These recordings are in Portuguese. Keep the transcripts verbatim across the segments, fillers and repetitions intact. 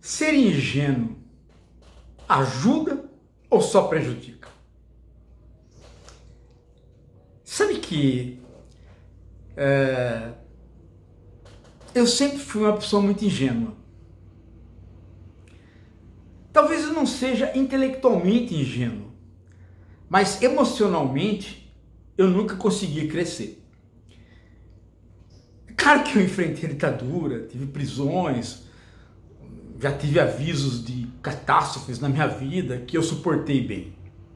Ser ingênuo ajuda ou só prejudica? Sabe que é, eu sempre fui uma pessoa muito ingênua. Talvez eu não seja intelectualmente ingênuo, mas emocionalmente eu nunca consegui crescer. Claro que eu enfrentei ditadura, tive prisões, já tive avisos de catástrofes na minha vida que eu suportei bem.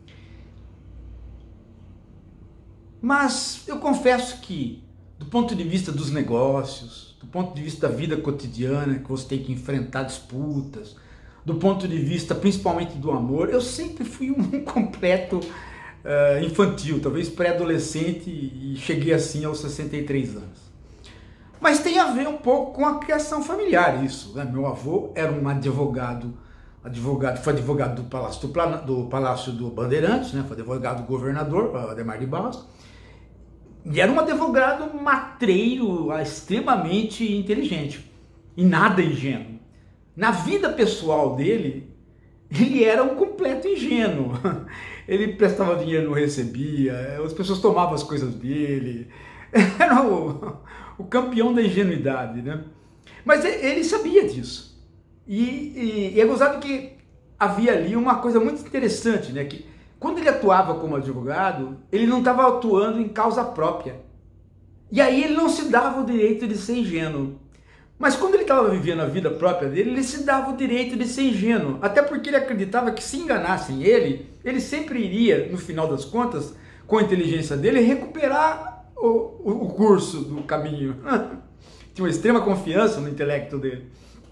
Mas eu confesso que, do ponto de vista dos negócios, do ponto de vista da vida cotidiana, que você tem que enfrentar disputas, do ponto de vista principalmente do amor, eu sempre fui um completo uh, infantil, talvez pré-adolescente, e cheguei assim aos sessenta e três anos. Mas tem a ver um pouco com a criação familiar isso, né? Meu avô era um advogado, advogado foi advogado do Palácio do, do, Palácio do Bandeirantes, né? Foi advogado do governador, Adhemar de Barros, e era um advogado matreiro, extremamente inteligente, e nada ingênuo. Na vida pessoal dele, ele era um completo ingênuo. Ele prestava dinheiro, não recebia, as pessoas tomavam as coisas dele, era o... o campeão da ingenuidade, né? Mas ele sabia disso. E, e, e é gozado que havia ali uma coisa muito interessante, né? Que quando ele atuava como advogado, ele não estava atuando em causa própria. E aí ele não se dava o direito de ser ingênuo. Mas quando ele estava vivendo a vida própria dele, ele se dava o direito de ser ingênuo. Até porque ele acreditava que se enganassem ele, ele sempre iria, no final das contas, com a inteligência dele, recuperar O, o curso do caminho. Tinha uma extrema confiança no intelecto dele.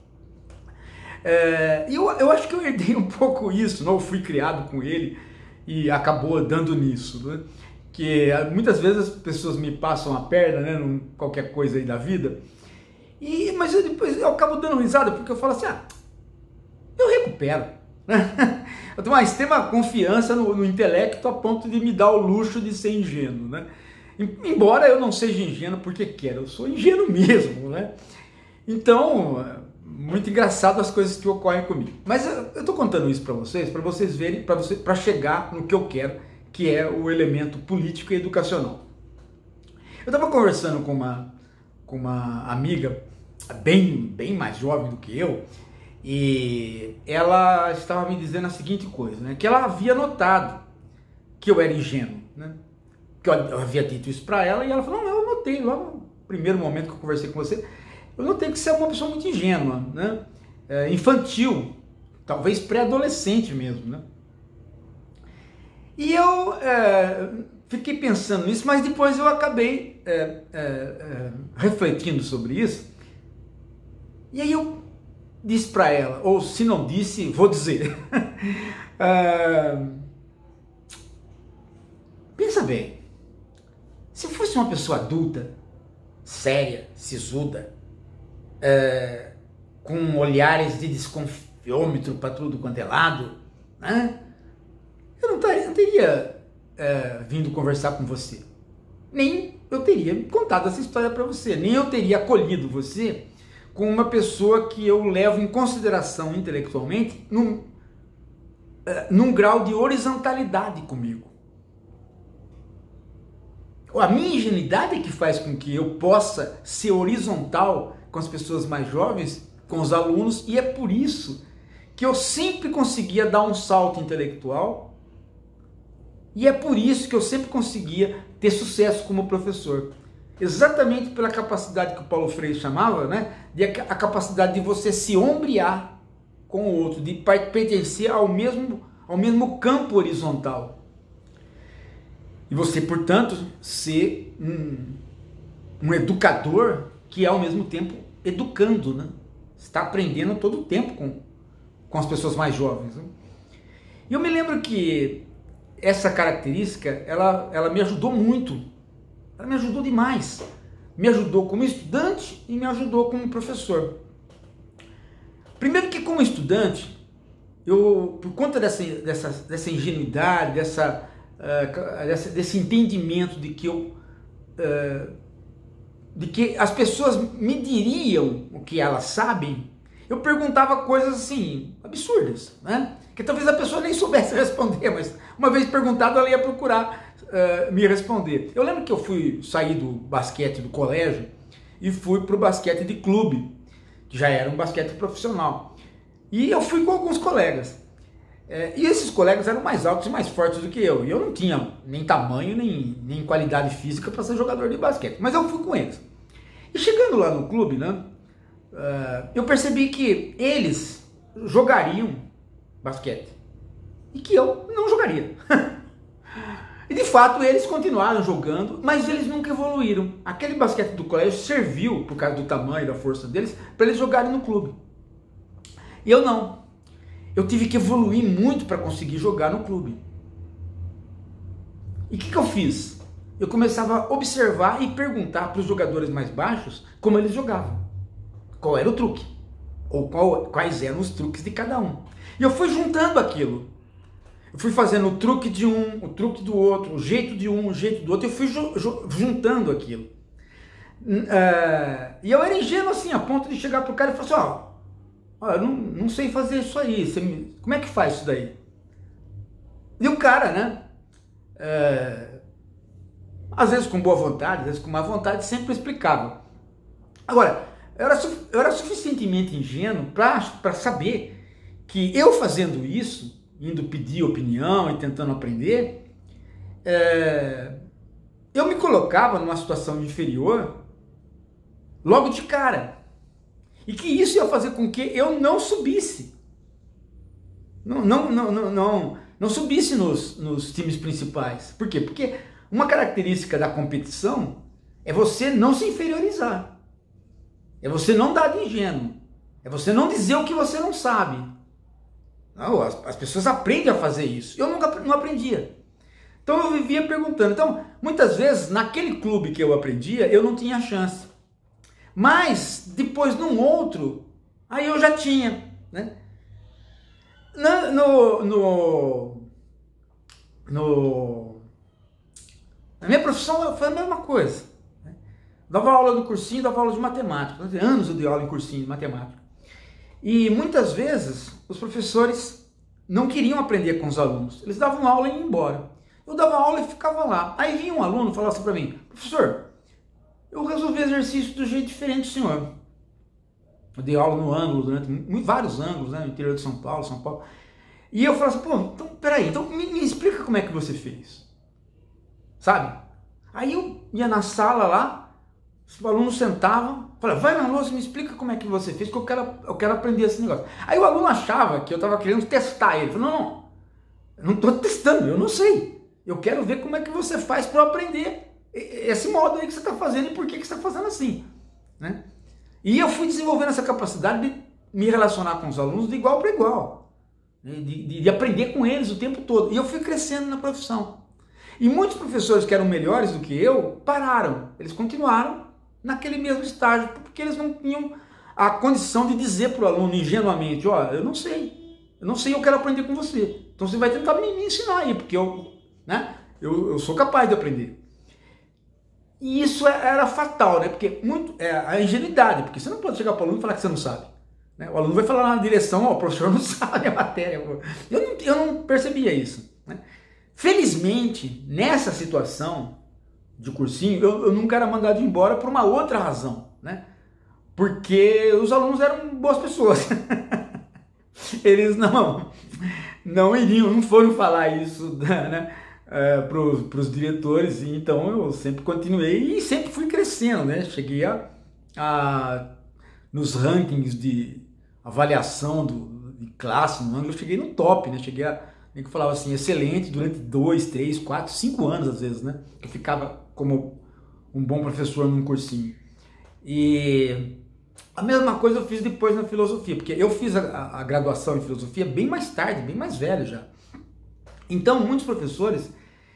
É, eu, eu acho que eu herdei um pouco isso, não? Eu fui criado com ele e acabou dando nisso, né? Que muitas vezes as pessoas me passam a perna, né, em qualquer coisa aí da vida, e, mas eu, depois eu acabo dando risada, porque eu falo assim, ah, eu recupero. Eu tenho uma extrema confiança no, no intelecto a ponto de me dar o luxo de ser ingênuo, né? Embora eu não seja ingênuo porque quero, eu sou ingênuo mesmo, né? Então, muito engraçado as coisas que ocorrem comigo. Mas eu estou contando isso para vocês, para vocês verem, para você, para chegar no que eu quero, que é o elemento político e educacional. Eu estava conversando com uma, com uma amiga bem, bem mais jovem do que eu, e ela estava me dizendo a seguinte coisa, né? Que ela havia notado que eu era ingênuo, né? Que eu havia dito isso para ela, e ela falou, não, eu notei, logo no primeiro momento que eu conversei com você, eu notei que você é uma pessoa muito ingênua, né? É, infantil, talvez pré-adolescente mesmo, né? E eu é, fiquei pensando nisso, mas depois eu acabei é, é, é, refletindo sobre isso, e aí eu disse para ela, ou se não disse, vou dizer, é, pensa bem, se fosse uma pessoa adulta, séria, sisuda, é, com olhares de desconfiômetro para tudo quanto é lado, né? Eu não, taria, não teria é, vindo conversar com você. Nem eu teria contado essa história para você. Nem eu teria acolhido você com uma pessoa que eu levo em consideração intelectualmente num, é, num grau de horizontalidade comigo. A minha ingenuidade é que faz com que eu possa ser horizontal com as pessoas mais jovens, com os alunos, e é por isso que eu sempre conseguia dar um salto intelectual, e é por isso que eu sempre conseguia ter sucesso como professor. Exatamente pela capacidade que o Paulo Freire chamava, né, de a capacidade de você se ombrear com o outro, de pertencer ao mesmo, ao mesmo campo horizontal. E você, portanto, ser um, um educador que é ao mesmo tempo educando, né? Está aprendendo todo o tempo com, com as pessoas mais jovens, né? E eu me lembro que essa característica, ela, ela me ajudou muito, ela me ajudou demais. Me ajudou como estudante e me ajudou como professor. Primeiro que como estudante, eu, por conta dessa, dessa, dessa ingenuidade, dessa... Uh, desse, desse entendimento de que eu uh, de que as pessoas me diriam o que elas sabem, eu perguntava coisas assim, absurdas, né? Que talvez a pessoa nem soubesse responder, mas uma vez perguntado ela ia procurar uh, me responder. Eu lembro que eu fui sair do basquete do colégio e fui para o basquete de clube, que já era um basquete profissional. E eu fui com alguns colegas. É, e esses colegas eram mais altos e mais fortes do que eu. E eu não tinha nem tamanho, nem, nem qualidade física para ser jogador de basquete. Mas eu fui com eles. E chegando lá no clube, né, uh, eu percebi que eles jogariam basquete. E que eu não jogaria. E de fato eles continuaram jogando, mas eles nunca evoluíram. Aquele basquete do colégio serviu, por causa do tamanho e da força deles, para eles jogarem no clube. E eu não. Eu tive que evoluir muito para conseguir jogar no clube. E o que, que eu fiz? Eu começava a observar e perguntar para os jogadores mais baixos como eles jogavam. Qual era o truque? Ou qual, quais eram os truques de cada um. E eu fui juntando aquilo. Eu fui fazendo o truque de um, o truque do outro, o jeito de um, o jeito do outro. Eu fui ju, ju, juntando aquilo. Uh, e eu era ingênuo assim, a ponto de chegar para o cara e falar assim, ó, ó, eu não, não sei fazer isso aí. Você me, como é que faz isso daí? E o cara, né? Uh, às vezes com boa vontade, às vezes com má vontade, sempre explicava. Agora, eu era, eu era suficientemente ingênuo para saber que eu fazendo isso, indo pedir opinião e tentando aprender, é, eu me colocava numa situação inferior logo de cara. E que isso ia fazer com que eu não subisse. Não, não, não, não, não, não subisse nos, nos times principais. Por quê? Porque uma característica da competição é você não se inferiorizar. É você não dar de ingênuo. É você não dizer o que você não sabe. Não, as, as pessoas aprendem a fazer isso. Eu nunca não aprendia. Então eu vivia perguntando. Então, muitas vezes, naquele clube que eu aprendia, eu não tinha chance. Mas, depois, num outro, aí eu já tinha. Né? No, no, no, no, na minha profissão foi a mesma coisa. Né? Dava aula no cursinho, dava aula de matemática. Anos eu dei aula em cursinho de matemática. E muitas vezes os professores não queriam aprender com os alunos. Eles davam aula e iam embora. Eu dava aula e ficava lá. Aí vinha um aluno e falava assim para mim, professor, eu resolvi exercício do jeito diferente do senhor. Eu dei aula no ângulo, durante vários ângulos, né, no interior de São Paulo, São Paulo. E eu falava assim, pô, então peraí, então me, me explica como é que você fez. Sabe? Aí eu ia na sala lá, os alunos sentavam, falavam, vai na louça, me explica como é que você fez, que eu quero, eu quero aprender esse negócio. Aí o aluno achava que eu estava querendo testar ele. Ele falou, não, não, eu não estou testando, eu não sei. Eu quero ver como é que você faz para eu aprender esse modo aí que você está fazendo e por que, que você está fazendo assim. Né? E eu fui desenvolvendo essa capacidade de me relacionar com os alunos de igual para igual. De, de, de aprender com eles o tempo todo. E eu fui crescendo na profissão. E muitos professores que eram melhores do que eu, pararam. Eles continuaram naquele mesmo estágio, porque eles não tinham a condição de dizer para o aluno ingenuamente, ó, oh, eu não sei, eu não sei, eu quero aprender com você. Então você vai tentar me, me ensinar aí, porque eu, né, eu, eu sou capaz de aprender. E isso era fatal, né? Porque muito, é a ingenuidade, porque você não pode chegar para o aluno e falar que você não sabe. Né? O aluno vai falar na direção, ó, oh, o professor não sabe a matéria. Eu não, eu não percebia isso. Né? Felizmente, nessa situação de cursinho, eu, eu nunca era mandado embora por uma outra razão, né? Porque os alunos eram boas pessoas. Eles não, não iriam, não foram falar isso, né, uh, para os diretores, e então eu sempre continuei e sempre fui crescendo, né? Cheguei a, a nos rankings de avaliação do, de classe, no ângulo, eu cheguei no top, né? Cheguei a, nem que eu falava assim, excelente durante dois, três, quatro, cinco anos às vezes, né? Eu ficava como um bom professor num cursinho. E a mesma coisa eu fiz depois na filosofia, porque eu fiz a, a graduação em filosofia bem mais tarde, bem mais velho já. Então muitos professores,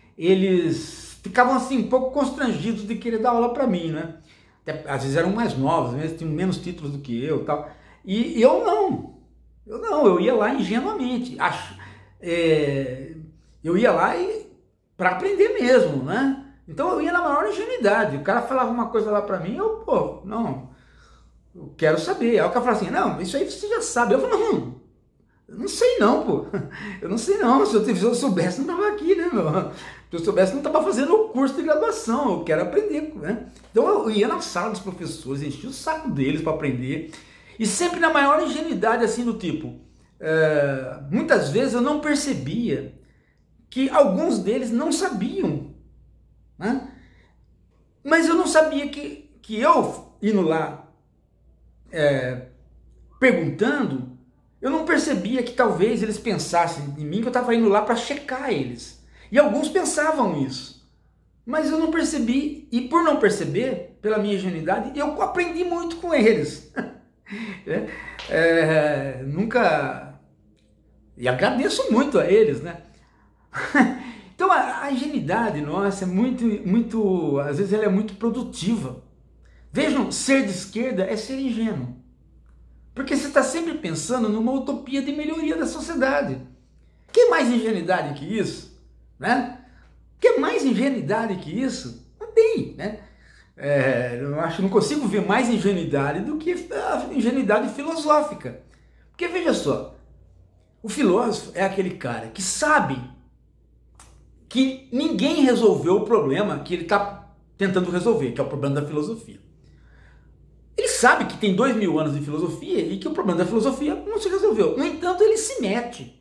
eles ficavam assim um pouco constrangidos de querer dar aula para mim, né? Até, às vezes eram mais novos, às vezes tinham menos títulos do que eu, tal. E eu não, eu não, eu ia lá ingenuamente, acho, é, eu ia lá e para aprender mesmo, né? Então eu ia na maior ingenuidade. O cara falava uma coisa lá para mim, eu, pô, não, eu quero saber. Aí o cara fala assim, não, isso aí você já sabe. Eu falo, não, eu não sei não, pô. Eu não sei não, se eu, se eu soubesse não estava aqui, né, meu? Se eu soubesse não estava fazendo o curso de graduação, eu quero aprender, né? Então eu ia na sala dos professores, enchia o saco deles para aprender, e sempre na maior ingenuidade, assim, do tipo, é, muitas vezes eu não percebia que alguns deles não sabiam, né? Mas eu não sabia que, que eu, indo lá, é, perguntando, eu não percebia que talvez eles pensassem em mim que eu estava indo lá para checar eles. E alguns pensavam isso. Mas eu não percebi, e por não perceber, pela minha ingenuidade, eu aprendi muito com eles. é, é, nunca... E agradeço muito a eles, né? Então a, a ingenuidade nossa é muito, muito, às vezes ela é muito produtiva. Vejam, ser de esquerda é ser ingênuo. Porque você está sempre pensando numa utopia de melhoria da sociedade. Que mais ingenuidade que isso? Né? Que mais ingenuidade que isso? Não tem, né? É, eu acho, não consigo ver mais ingenuidade do que a ingenuidade filosófica. Porque veja só, o filósofo é aquele cara que sabe que ninguém resolveu o problema que ele está tentando resolver, que é o problema da filosofia. Ele sabe que tem dois mil anos de filosofia e que o problema da filosofia não se resolveu. No entanto, ele se mete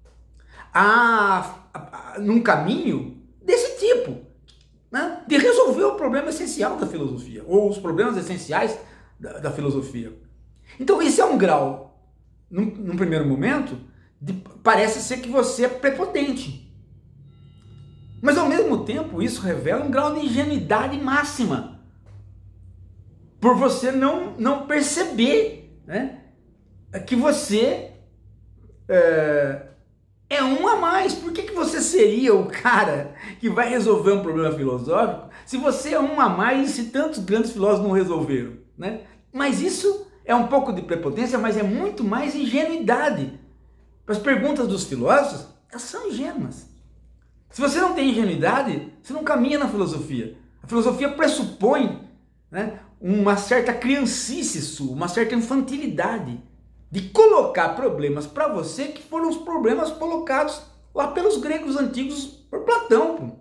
a, a, a, num caminho desse tipo, né? De resolver o problema essencial da filosofia, ou os problemas essenciais da, da filosofia. Então, isso é um grau, num, num primeiro momento, de, parece ser que você é prepotente. Mas, ao mesmo tempo, isso revela um grau de ingenuidade máxima. Por você não, não perceber, né, que você é, é um a mais. Por que, que você seria o cara que vai resolver um problema filosófico se você é um a mais e se tantos grandes filósofos não resolveram? Né? Mas isso é um pouco de prepotência, mas é muito mais ingenuidade. As perguntas dos filósofos, elas são ingênuas. Se você não tem ingenuidade, você não caminha na filosofia. A filosofia pressupõe, né, uma certa criancice sua, uma certa infantilidade de colocar problemas para você que foram os problemas colocados lá pelos gregos antigos por Platão. Pô.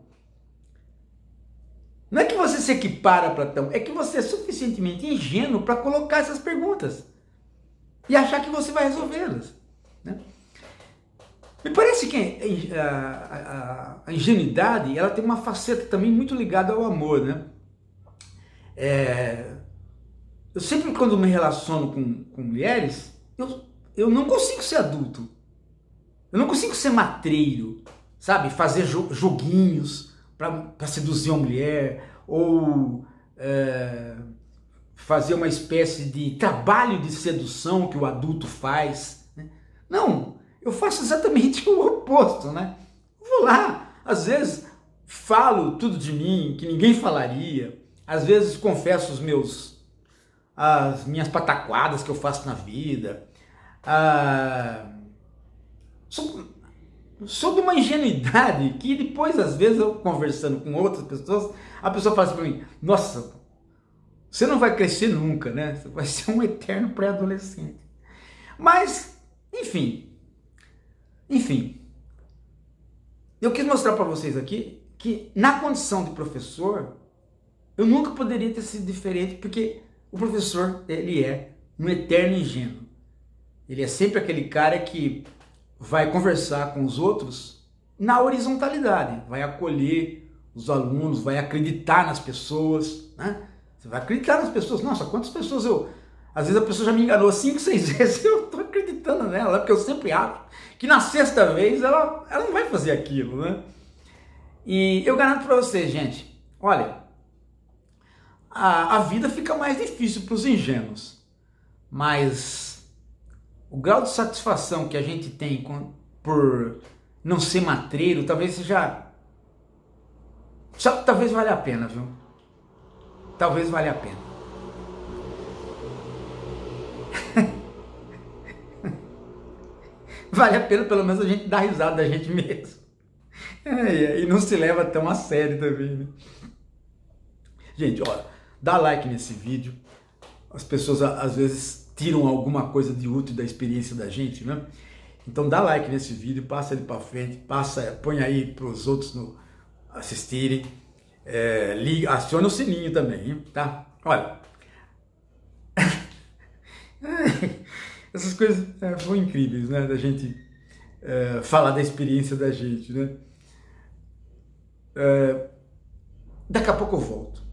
Não é que você se equipara a Platão, é que você é suficientemente ingênuo para colocar essas perguntas e achar que você vai resolvê-las. Né? Me parece que a, a, a ingenuidade ela tem uma faceta também muito ligada ao amor, né? É, eu sempre quando me relaciono com, com mulheres, eu, eu não consigo ser adulto. Eu não consigo ser matreiro, sabe? Fazer jo, joguinhos para seduzir uma mulher, ou é, fazer uma espécie de trabalho de sedução que o adulto faz. Né? Não, eu faço exatamente o oposto, né? Eu vou lá, às vezes falo tudo de mim que ninguém falaria. Às vezes confesso os meus, as minhas pataquadas que eu faço na vida. Ah, sou, sou de uma ingenuidade que depois, às vezes, eu conversando com outras pessoas, a pessoa fala assim para mim, nossa, você não vai crescer nunca, né? Você vai ser um eterno pré-adolescente. Mas, enfim, enfim, eu quis mostrar para vocês aqui que na condição de professor, eu nunca poderia ter sido diferente, porque o professor, ele é um eterno ingênuo. Ele é sempre aquele cara que vai conversar com os outros na horizontalidade, vai acolher os alunos, vai acreditar nas pessoas, né? Você vai acreditar nas pessoas. Nossa, quantas pessoas eu... Às vezes a pessoa já me enganou cinco, seis vezes, eu estou acreditando nela, porque eu sempre acho que na sexta vez ela, ela não vai fazer aquilo, né? E eu garanto para vocês, gente, olha... A, a vida fica mais difícil para os ingênuos, mas o grau de satisfação que a gente tem com, por não ser matreiro, talvez seja, só, talvez valha a pena, viu? Talvez valha a pena. Vale a pena pelo menos a gente dar risada da gente mesmo. É, e não se leva tão a sério também, né? Gente, olha, dá like nesse vídeo, as pessoas às vezes tiram alguma coisa de útil da experiência da gente, né? Então dá like nesse vídeo, passa ele para frente, passa, põe aí para os outros no, assistirem, é, liga, aciona o sininho também, hein, tá? Olha, essas coisas é, foram incríveis, né? Da gente é, falar da experiência da gente, né? É, daqui a pouco eu volto.